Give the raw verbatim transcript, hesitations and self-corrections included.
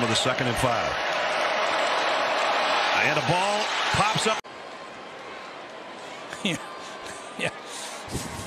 of the second and five. And a ball pops up. Yeah. Yeah.